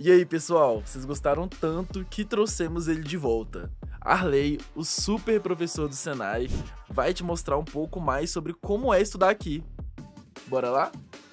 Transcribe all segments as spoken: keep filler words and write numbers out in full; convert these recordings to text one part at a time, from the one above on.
E aí, pessoal, vocês gostaram tanto que trouxemos ele de volta. Arley, o super professor do Senai, vai te mostrar um pouco mais sobre como é estudar aqui. Bora lá?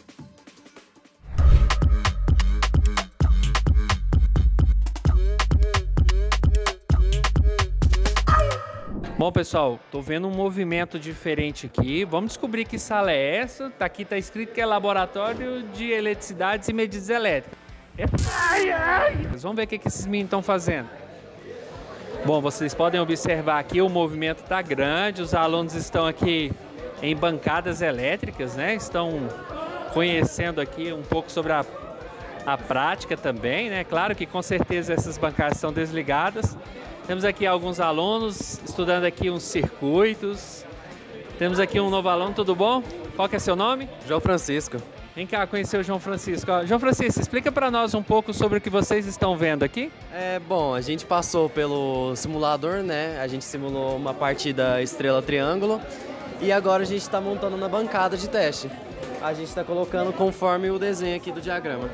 Bom, pessoal, tô vendo um movimento diferente aqui. Vamos descobrir que sala é essa. Tá aqui, tá escrito que é Laboratório de Eletricidades e Medidas Elétricas. Ai, ai. Vamos ver o que, que esses meninos estão fazendo. Bom, vocês podem observar aqui, o movimento tá grande. Os alunos estão aqui em bancadas elétricas, né? Estão conhecendo aqui um pouco sobre a, a prática também, né? Claro que com certeza essas bancadas estão desligadas. Temos aqui alguns alunos estudando aqui uns circuitos. Temos aqui um novo aluno, tudo bom? Qual que é seu nome? João Francisco. Vem cá conhecer o João Francisco. João Francisco, explica para nós um pouco sobre o que vocês estão vendo aqui. É, bom, a gente passou pelo simulador, né? A gente simulou uma parte da estrela triângulo e agora a gente está montando na bancada de teste. A gente está colocando conforme o desenho aqui do diagrama.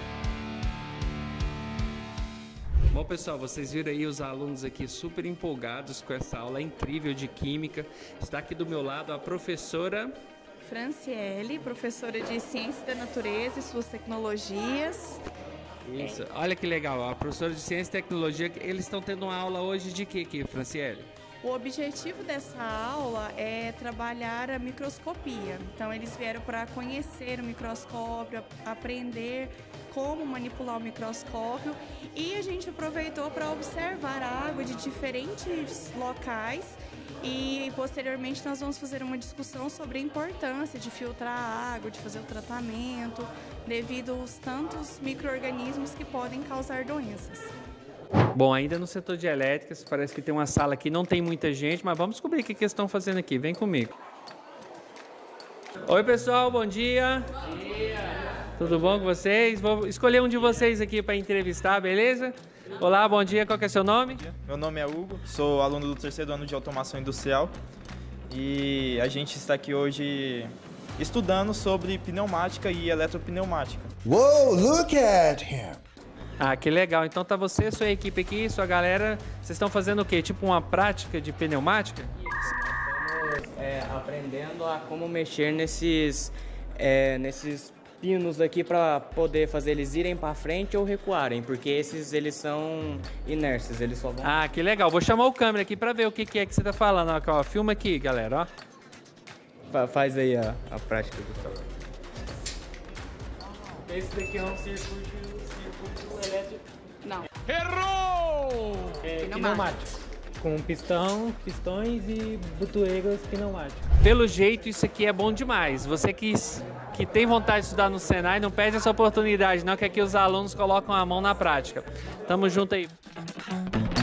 Bom, pessoal, vocês viram aí os alunos aqui super empolgados com essa aula incrível de Química. Está aqui do meu lado a professora... Franciele, professora de Ciência da Natureza e suas tecnologias. Isso, é. Olha que legal, a professora de Ciência e Tecnologia, eles estão tendo uma aula hoje de quê aqui, Franciele? O objetivo dessa aula é trabalhar a microscopia. Então, eles vieram para conhecer o microscópio, aprender como manipular o microscópio, e a gente aproveitou para observar a água de diferentes locais. E posteriormente nós vamos fazer uma discussão sobre a importância de filtrar a água, de fazer o tratamento, devido aos tantos micro-organismos que podem causar doenças. Bom, ainda no setor de elétricas, parece que tem uma sala aqui, não tem muita gente, mas vamos descobrir o que eles estão fazendo aqui. Vem comigo. Oi, pessoal, bom dia. Bom dia. Tudo bom com vocês? Vou escolher um de vocês aqui para entrevistar, beleza? Olá, bom dia, qual que é seu nome? Meu nome é Hugo, sou aluno do terceiro ano de Automação Industrial e a gente está aqui hoje estudando sobre pneumática e eletropneumática. Uou, look at him! Ah, que legal. Então tá você, sua equipe aqui, sua galera, vocês estão fazendo o quê? Tipo uma prática de pneumática? Estamos é, aprendendo a como mexer nesses, é, nesses pinos aqui para poder fazer eles irem para frente ou recuarem, porque esses eles são inércios, eles só vão... Ah, que legal. Vou chamar o câmera aqui para ver o que, que é que você tá falando. Ó, filma aqui, galera, ó. Faz aí a, a prática do tal. Esse daqui é um circuito, circuito elétrico. Não. Errou! É, pneumático. Com pistão, pistões e botoeiras pneumáticas. Pelo jeito, isso aqui é bom demais. Você que, que tem vontade de estudar no Senai, não perde essa oportunidade, não, que aqui os alunos colocam a mão na prática. Tamo junto aí.